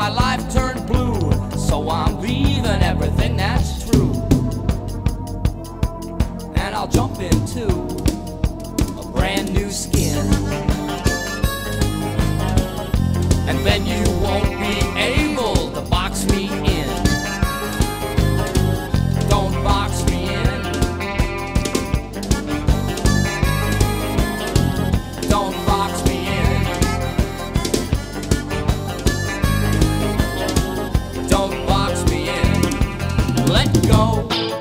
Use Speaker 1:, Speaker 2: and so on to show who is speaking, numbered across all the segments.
Speaker 1: my life turned blue, so I'm leaving everything that's true, and I'll jump into a brand new skin. And then you won't be able to box me in. Don't box me in. Don't box me in. Don't box me in. Let go.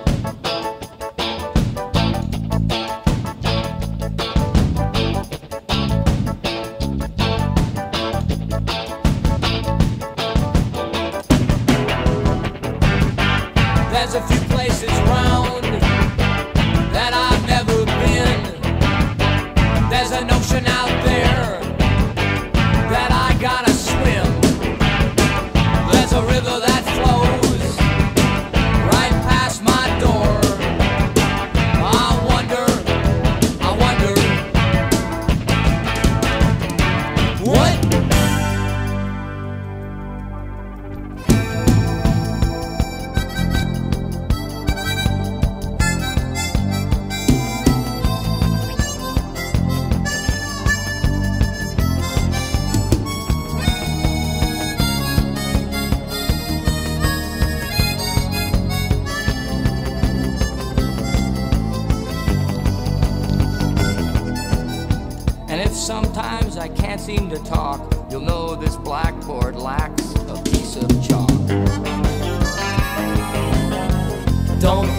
Speaker 1: There's a few places round that I've never been. There's an ocean out there that I gotta swim. There's a river that flows right past my door. I wonder what? And if sometimes I can't seem to talk, you'll know this blackboard lacks a piece of chalk. Don't